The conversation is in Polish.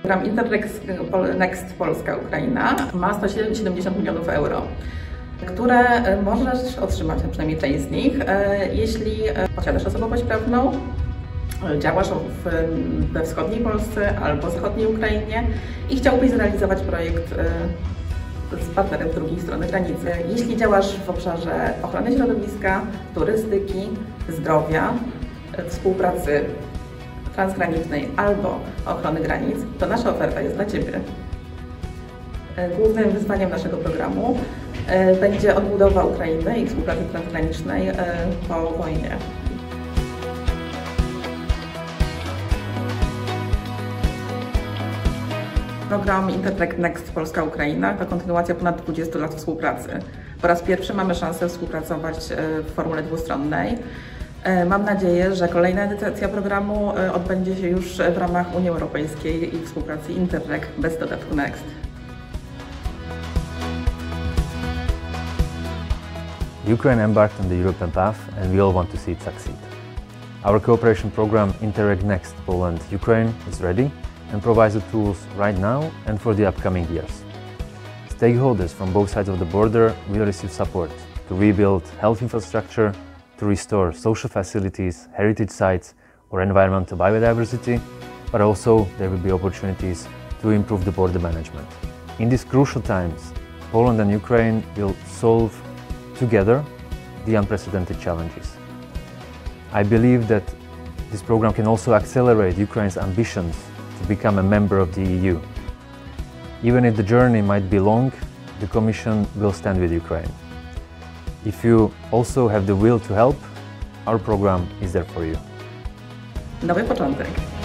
Program Interreg Next Polska-Ukraina ma 170 milionów euro, które możesz otrzymać, przynajmniej część z nich, jeśli posiadasz osobowość prawną, działasz we wschodniej Polsce albo zachodniej Ukrainie i chciałbyś zrealizować projekt z partnerem z drugiej strony granicy. Jeśli działasz w obszarze ochrony środowiska, turystyki, zdrowia, współpracy transgranicznej albo ochrony granic, to nasza oferta jest dla Ciebie. Głównym wyzwaniem naszego programu będzie odbudowa Ukrainy i współpracy transgranicznej po wojnie. Program Interreg Next Polska-Ukraina to kontynuacja ponad 20 lat współpracy. Po raz pierwszy mamy szansę współpracować w formule dwustronnej. Mam nadzieję, że kolejna edycja programu odbędzie się już w ramach Unii Europejskiej i współpracy Interreg bez dodatku Next. Ukraine embarked on the European path and we all want to see it succeed. Our cooperation program Interreg Next Poland-Ukraine is ready and provides the tools right now and for the upcoming years. Stakeholders from both sides of the border will receive support to rebuild health infrastructure, to restore social facilities, heritage sites or environmental biodiversity, but also there will be opportunities to improve the border management. In these crucial times, Poland and Ukraine will solve together the unprecedented challenges. I believe that this program can also accelerate Ukraine's ambitions to become a member of the EU. Even if the journey might be long, the Commission will stand with Ukraine. If you also have the will to help, our program is there for you. Nowy początek.